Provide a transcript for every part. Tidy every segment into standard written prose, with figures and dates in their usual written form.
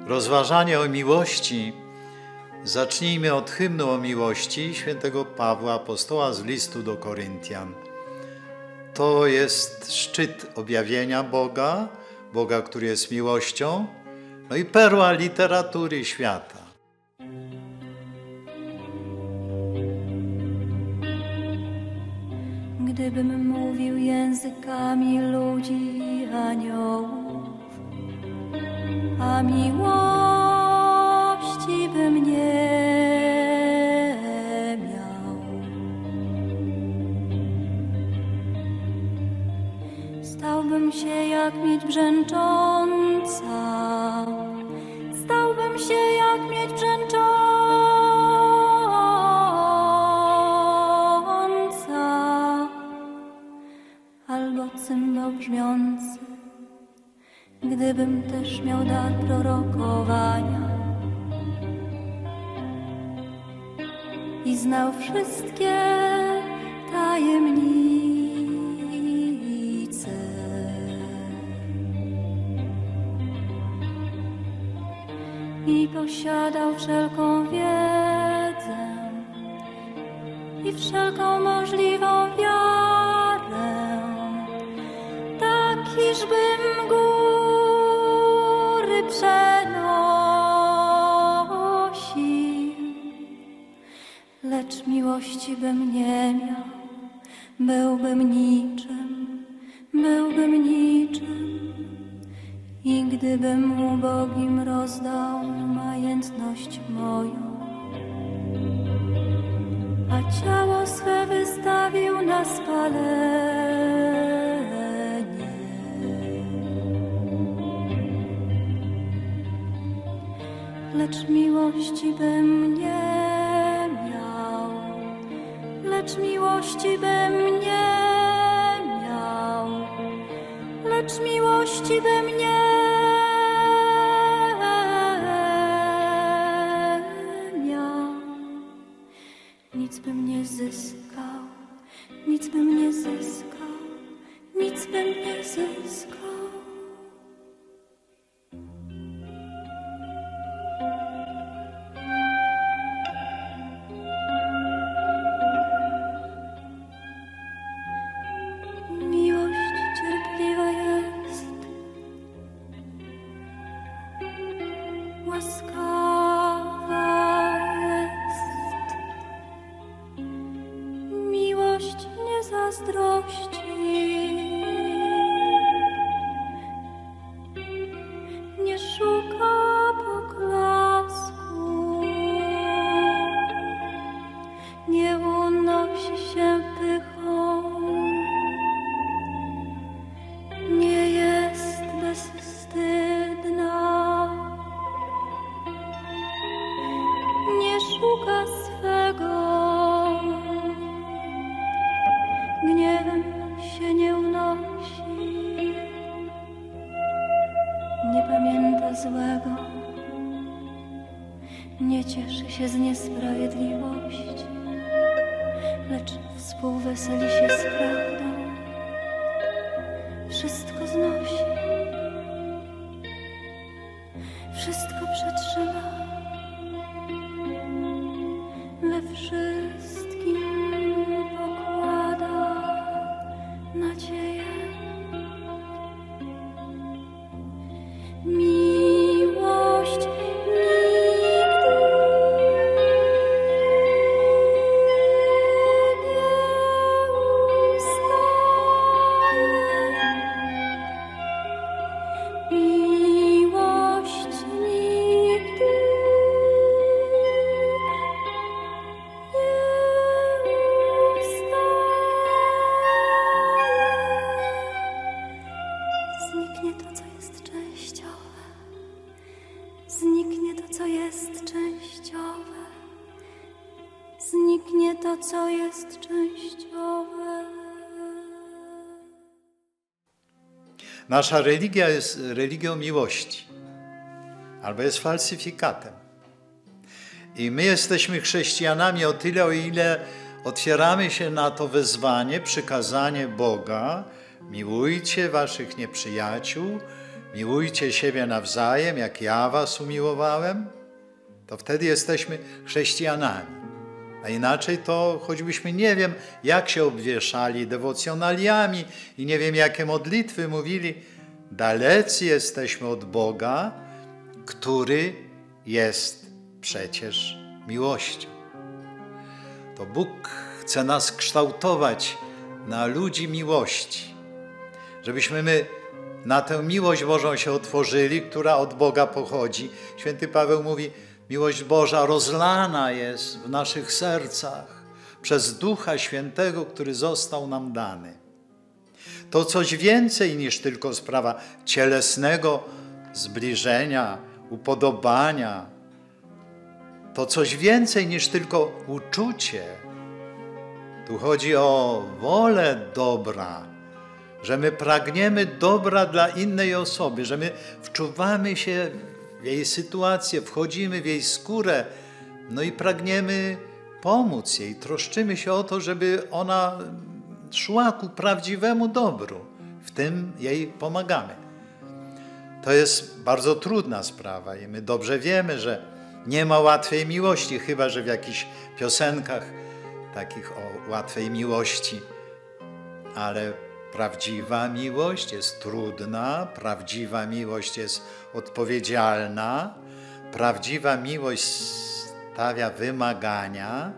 rozważanie o miłości zacznijmy od hymnu o miłości świętego Pawła Apostoła z listu do Koryntian. To jest szczyt objawienia Boga, Boga, który jest miłością, no i perła literatury świata. Gdybym mówił językami ludzi i aniołów, a miłości bym nie miał, stałbym się jak miedź brzęcząca, stałbym się jak miedź brzęcząca, albo cymbał brzmiący. Gdybym też miał dar prorokowania i znał wszystkie tajemnice, i posiadał wszelką wiedzę i wszelką możliwą wiarę, tak iżbym góry przenosił, lecz miłości bym nie miał, byłbym niczym, byłbym niczym. I gdybym ubogim rozdał majętność moją, a ciało swe wystawił na spalenie, lecz miłości bym nie miał, lecz miłości bym nie miał, lecz miłości bym nie miał, nic bym nie zyskał, nic bym nie zyskał, nic bym nie zyskał. Miłość cierpliwa jest, łaskawa jest, miłość nie zazdrości, nie szuka poklasku, nie unosi się pychą, nie jest bezwstydna, nie szuka swego, gniewem się nie unosi, nie pamięta złego, nie cieszy się z niesprawiedliwości, lecz współweseli się z prawdą, wszystko znosi, wszystko przetrzyma, we wszystkim pokłada nadzieję. Miłość nigdy nie ustaje. Miłość nigdy zniknie to, co jest częściowe. Zniknie to, co jest częściowe. Zniknie to, co jest częściowe. Nasza religia jest religią miłości, albo jest falsyfikatem. I my jesteśmy chrześcijanami o tyle, o ile otwieramy się na to wezwanie, przykazanie Boga: miłujcie waszych nieprzyjaciół, miłujcie siebie nawzajem, jak ja was umiłowałem, to wtedy jesteśmy chrześcijanami. A inaczej to choćbyśmy nie wiem, jak się obwieszali dewocjonaliami i nie wiem, jakie modlitwy mówili, dalecy jesteśmy od Boga, który jest przecież miłością. To Bóg chce nas kształtować na ludzi miłości, żebyśmy my na tę miłość Bożą się otworzyli, która od Boga pochodzi. Święty Paweł mówi, miłość Boża rozlana jest w naszych sercach przez Ducha Świętego, który został nam dany. To coś więcej niż tylko sprawa cielesnego zbliżenia, upodobania. To coś więcej niż tylko uczucie. Tu chodzi o wolę dobra, że my pragniemy dobra dla innej osoby, że my wczuwamy się w jej sytuację, wchodzimy w jej skórę, no i pragniemy pomóc jej, troszczymy się o to, żeby ona szła ku prawdziwemu dobru. W tym jej pomagamy. To jest bardzo trudna sprawa i my dobrze wiemy, że nie ma łatwej miłości, chyba że w jakichś piosenkach takich o łatwej miłości, ale prawdziwa miłość jest trudna, prawdziwa miłość jest odpowiedzialna, prawdziwa miłość stawia wymagania.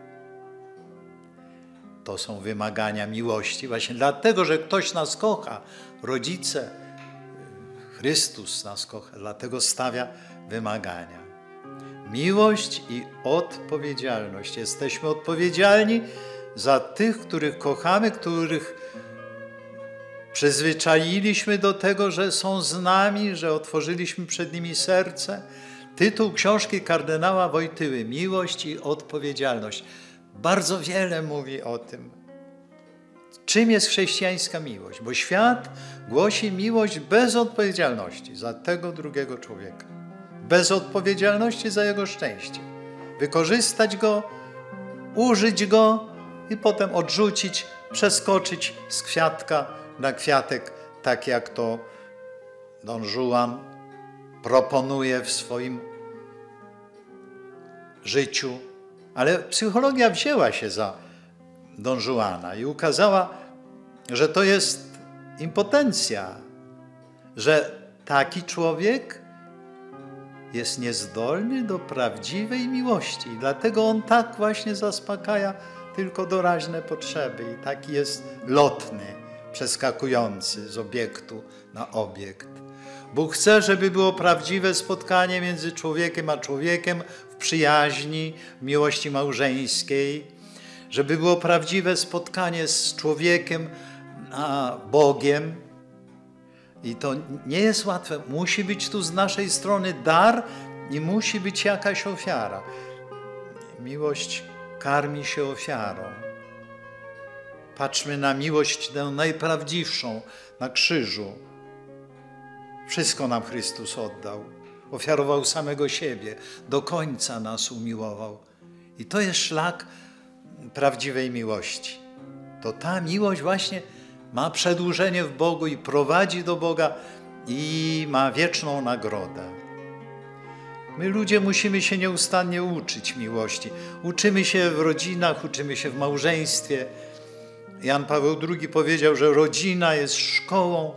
To są wymagania miłości właśnie dlatego, że ktoś nas kocha, rodzice, Chrystus nas kocha, dlatego stawia wymagania. Miłość i odpowiedzialność. Jesteśmy odpowiedzialni za tych, których kochamy, których przyzwyczailiśmy do tego, że są z nami, że otworzyliśmy przed nimi serce. Tytuł książki kardynała Wojtyły, Miłość i odpowiedzialność. Bardzo wiele mówi o tym, czym jest chrześcijańska miłość, bo świat głosi miłość bez odpowiedzialności za tego drugiego człowieka, bez odpowiedzialności za jego szczęście. Wykorzystać go, użyć go i potem odrzucić, przeskoczyć z kwiatka na kwiatek, tak jak to Don Juan proponuje w swoim życiu. Ale psychologia wzięła się za Don Juana i ukazała, że to jest impotencja, że taki człowiek jest niezdolny do prawdziwej miłości i dlatego on tak właśnie zaspokaja tylko doraźne potrzeby i taki jest lotny, przeskakujący z obiektu na obiekt. Bóg chce, żeby było prawdziwe spotkanie między człowiekiem a człowiekiem w przyjaźni, w miłości małżeńskiej, żeby było prawdziwe spotkanie z człowiekiem a Bogiem. I to nie jest łatwe. Musi być tu z naszej strony dar i musi być jakaś ofiara. Miłość karmi się ofiarą. Patrzmy na miłość tę najprawdziwszą na krzyżu. Wszystko nam Chrystus oddał. Ofiarował samego siebie. Do końca nas umiłował. I to jest szlak prawdziwej miłości. To ta miłość właśnie ma przedłużenie w Bogu i prowadzi do Boga i ma wieczną nagrodę. My ludzie musimy się nieustannie uczyć miłości. Uczymy się w rodzinach, uczymy się w małżeństwie. Jan Paweł II powiedział, że rodzina jest szkołą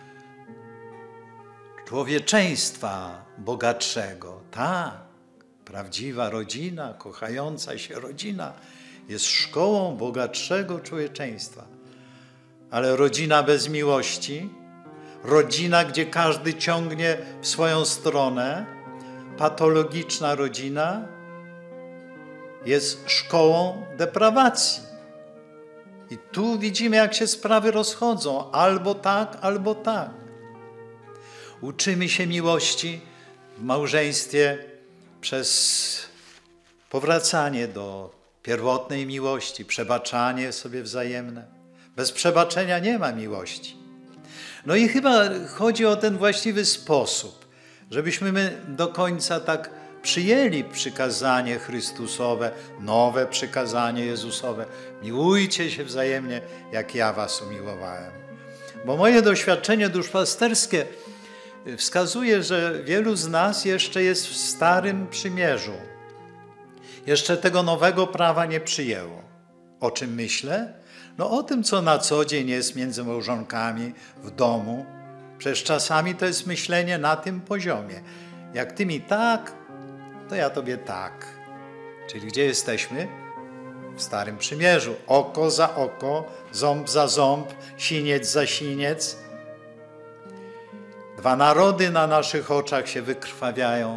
człowieczeństwa bogatszego. Tak, prawdziwa rodzina, kochająca się rodzina jest szkołą bogatszego człowieczeństwa. Ale rodzina bez miłości, rodzina, gdzie każdy ciągnie w swoją stronę, patologiczna rodzina jest szkołą deprawacji. I tu widzimy, jak się sprawy rozchodzą. Albo tak, albo tak. Uczymy się miłości w małżeństwie przez powracanie do pierwotnej miłości, przebaczanie sobie wzajemne. Bez przebaczenia nie ma miłości. No i chyba chodzi o ten właściwy sposób, żebyśmy my do końca tak przyjęli przykazanie Chrystusowe, nowe przykazanie Jezusowe. Miłujcie się wzajemnie, jak ja was umiłowałem. Bo moje doświadczenie duszpasterskie wskazuje, że wielu z nas jeszcze jest w Starym Przymierzu. Jeszcze tego nowego prawa nie przyjęło. O czym myślę? No o tym, co na co dzień jest między małżonkami w domu. Przecież czasami to jest myślenie na tym poziomie. Jak ty mi tak, to ja tobie tak. Czyli gdzie jesteśmy? W Starym Przymierzu. Oko za oko, ząb za ząb, siniec za siniec. Dwa narody na naszych oczach się wykrwawiają.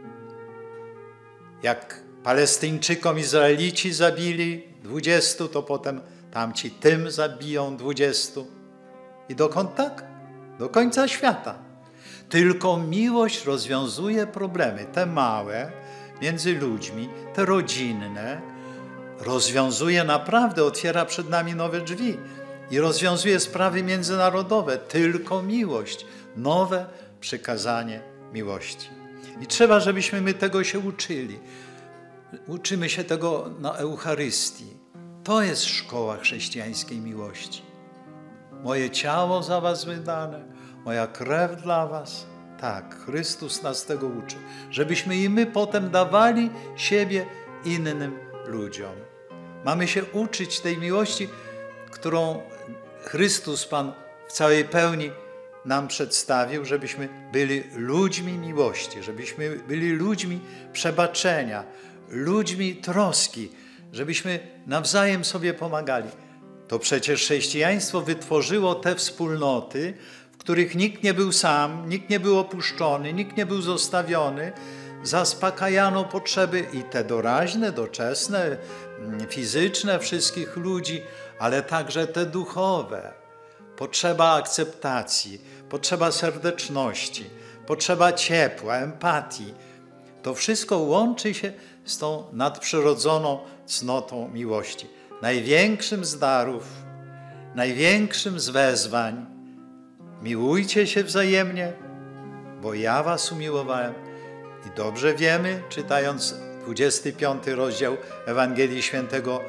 Jak Palestyńczykom Izraelici zabili 20, to potem tamci tym zabiją 20. I dokąd tak? Do końca świata. Tylko miłość rozwiązuje problemy, te małe, między ludźmi, te rodzinne, rozwiązuje naprawdę, otwiera przed nami nowe drzwi i rozwiązuje sprawy międzynarodowe. Tylko miłość, nowe przykazanie miłości. I trzeba, żebyśmy my tego się uczyli. Uczymy się tego na Eucharystii. To jest szkoła chrześcijańskiej miłości. Moje ciało za was wydane, moja krew dla was. Tak, Chrystus nas tego uczy, żebyśmy i my potem dawali siebie innym ludziom. Mamy się uczyć tej miłości, którą Chrystus Pan w całej pełni nam przedstawił, żebyśmy byli ludźmi miłości, żebyśmy byli ludźmi przebaczenia, ludźmi troski, żebyśmy nawzajem sobie pomagali. To przecież chrześcijaństwo wytworzyło te wspólnoty, w których nikt nie był sam, nikt nie był opuszczony, nikt nie był zostawiony. Zaspokajano potrzeby i te doraźne, doczesne, fizyczne wszystkich ludzi, ale także te duchowe. Potrzeba akceptacji, potrzeba serdeczności, potrzeba ciepła, empatii. To wszystko łączy się z tą nadprzyrodzoną cnotą miłości. Największym z darów, największym z wezwań. Miłujcie się wzajemnie, bo ja was umiłowałem. I dobrze wiemy, czytając 25 rozdział Ewangelii Świętego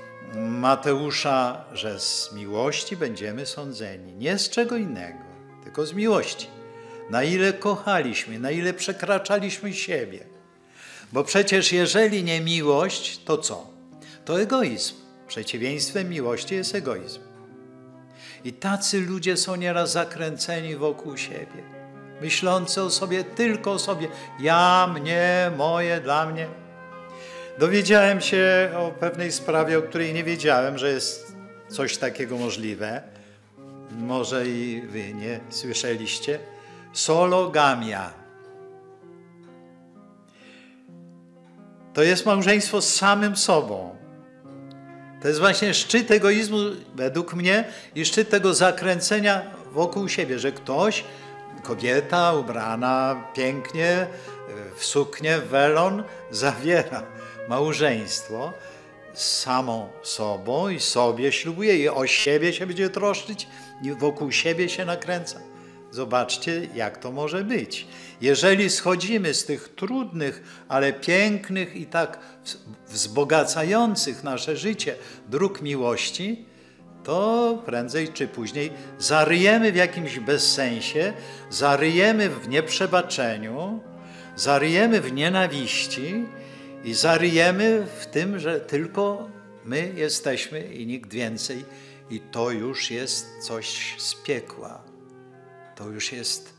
Mateusza, że z miłości będziemy sądzeni. Nie z czego innego, tylko z miłości. Na ile kochaliśmy, na ile przekraczaliśmy siebie. Bo przecież jeżeli nie miłość, to co? To egoizm. Przeciwieństwem miłości jest egoizm. I tacy ludzie są nieraz zakręceni wokół siebie, myślący o sobie, tylko o sobie. Ja, mnie, moje, dla mnie. Dowiedziałem się o pewnej sprawie, o której nie wiedziałem, że jest coś takiego możliwe. Może i wy nie słyszeliście. Sologamia. To jest małżeństwo z samym sobą. To jest właśnie szczyt egoizmu, według mnie, i szczyt tego zakręcenia wokół siebie, że ktoś, kobieta ubrana pięknie w suknię, w welon, zawiera małżeństwo z samą sobą i sobie ślubuje i o siebie się będzie troszczyć i wokół siebie się nakręca. Zobaczcie, jak to może być. Jeżeli schodzimy z tych trudnych, ale pięknych i tak wzbogacających nasze życie dróg miłości, to prędzej czy później zaryjemy w jakimś bezsensie, zaryjemy w nieprzebaczeniu, zaryjemy w nienawiści i zaryjemy w tym, że tylko my jesteśmy i nikt więcej. I to już jest coś z piekła. To już jest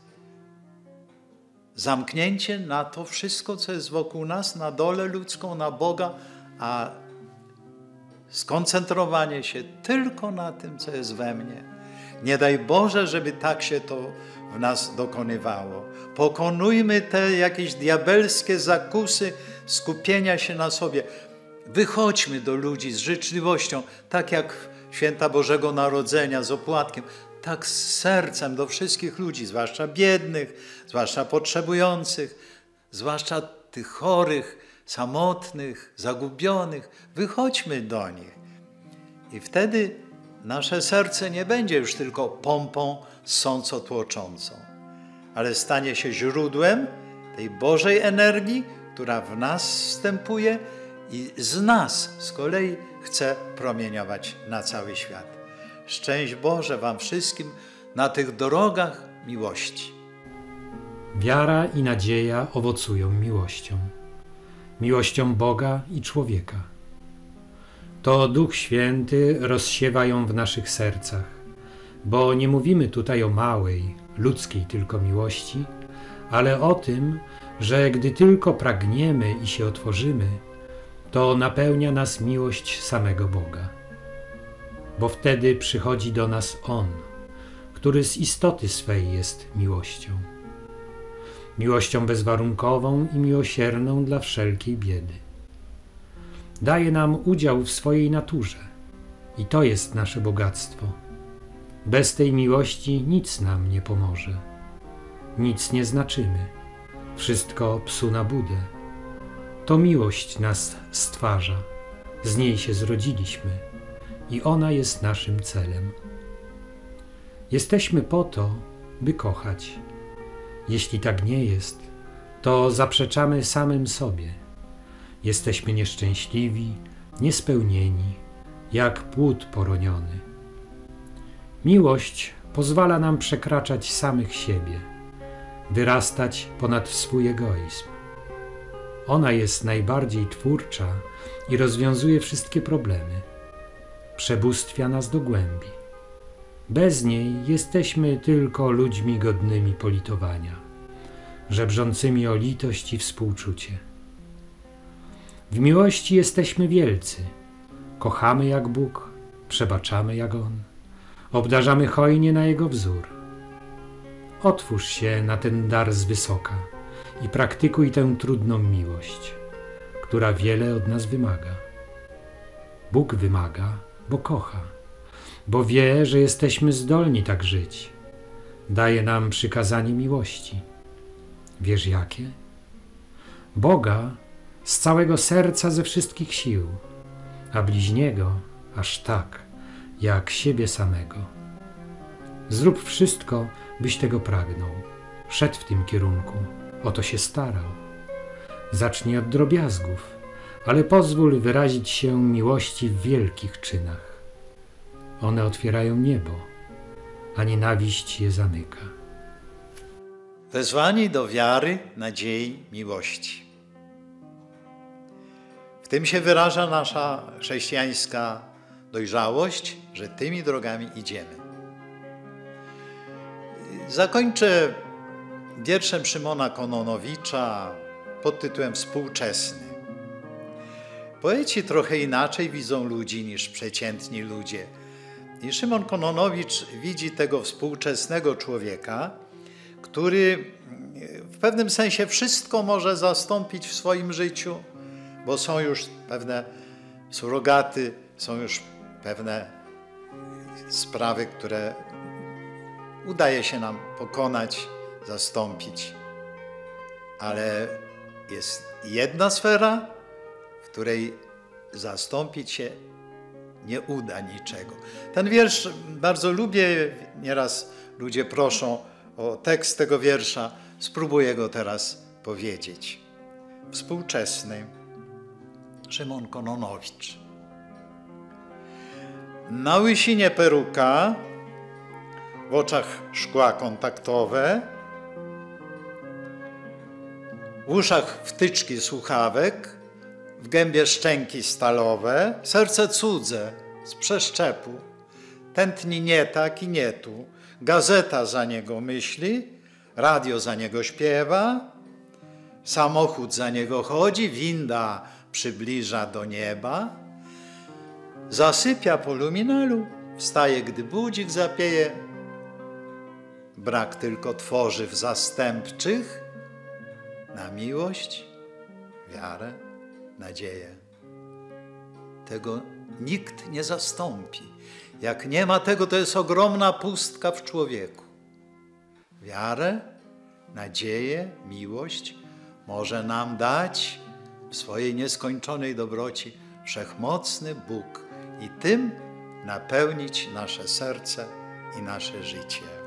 zamknięcie na to wszystko, co jest wokół nas, na dolę ludzką, na Boga, a skoncentrowanie się tylko na tym, co jest we mnie. Nie daj Boże, żeby tak się to w nas dokonywało. Pokonujmy te jakieś diabelskie zakusy skupienia się na sobie. Wychodźmy do ludzi z życzliwością, tak jak święta Bożego Narodzenia z opłatkiem, tak z sercem do wszystkich ludzi, zwłaszcza biednych, zwłaszcza potrzebujących, zwłaszcza tych chorych, samotnych, zagubionych. Wychodźmy do nich. I wtedy nasze serce nie będzie już tylko pompą ssąco-tłoczącą, ale stanie się źródłem tej Bożej energii, która w nas wstępuje i z nas z kolei chce promieniować na cały świat. Szczęść Boże wam wszystkim na tych drogach miłości. Wiara i nadzieja owocują miłością. Miłością Boga i człowieka. To Duch Święty rozsiewa ją w naszych sercach, bo nie mówimy tutaj o małej, ludzkiej tylko miłości, ale o tym, że gdy tylko pragniemy i się otworzymy, to napełnia nas miłość samego Boga. Bo wtedy przychodzi do nas On, który z istoty swej jest miłością. Miłością bezwarunkową i miłosierną dla wszelkiej biedy. Daje nam udział w swojej naturze i to jest nasze bogactwo. Bez tej miłości nic nam nie pomoże. Nic nie znaczymy. Wszystko psu na budę. To miłość nas stwarza. Z niej się zrodziliśmy i ona jest naszym celem. Jesteśmy po to, by kochać. Jeśli tak nie jest, to zaprzeczamy samym sobie. Jesteśmy nieszczęśliwi, niespełnieni, jak płód poroniony. Miłość pozwala nam przekraczać samych siebie, wyrastać ponad swój egoizm. Ona jest najbardziej twórcza i rozwiązuje wszystkie problemy. Przebóstwia nas do głębi. Bez niej jesteśmy tylko ludźmi godnymi politowania, żebrzącymi o litość i współczucie. W miłości jesteśmy wielcy. Kochamy jak Bóg, przebaczamy jak On, obdarzamy hojnie na Jego wzór. Otwórz się na ten dar z wysoka i praktykuj tę trudną miłość, która wiele od nas wymaga. Bóg wymaga, bo kocha, bo wie, że jesteśmy zdolni tak żyć. Daje nam przykazanie miłości. Wiesz jakie? Boga z całego serca, ze wszystkich sił, a bliźniego aż tak, jak siebie samego. Zrób wszystko, byś tego pragnął. Szedł w tym kierunku, o to się starał. Zacznij od drobiazgów, ale pozwól wyrazić się miłości w wielkich czynach. One otwierają niebo, a nienawiść je zamyka. Wezwani do wiary, nadziei, miłości. W tym się wyraża nasza chrześcijańska dojrzałość, że tymi drogami idziemy. Zakończę wierszem Szymona Kononowicza pod tytułem Współczesny. Poeci trochę inaczej widzą ludzi niż przeciętni ludzie. I Szymon Kononowicz widzi tego współczesnego człowieka, który w pewnym sensie wszystko może zastąpić w swoim życiu, bo są już pewne surogaty, są już pewne sprawy, które udaje się nam pokonać, zastąpić. Ale jest jedna sfera, w której zastąpić się nie uda niczego. Ten wiersz bardzo lubię, nieraz ludzie proszą o tekst tego wiersza, spróbuję go teraz powiedzieć. Współczesny Szymon Kononowicz. Na łysinie peruka, w oczach szkła kontaktowe, w uszach wtyczki słuchawek, w gębie szczęki stalowe, serce cudze z przeszczepu, tętni nie tak i nie tu, gazeta za niego myśli, radio za niego śpiewa, samochód za niego chodzi, winda przybliża do nieba, zasypia po luminalu, wstaje, gdy budzik zapieje, brak tylko tworzyw zastępczych na miłość, wiarę, nadzieję. Tego nikt nie zastąpi. Jak nie ma tego, to jest ogromna pustka w człowieku. Wiarę, nadzieję, miłość może nam dać w swojej nieskończonej dobroci wszechmocny Bóg i tym napełnić nasze serce i nasze życie.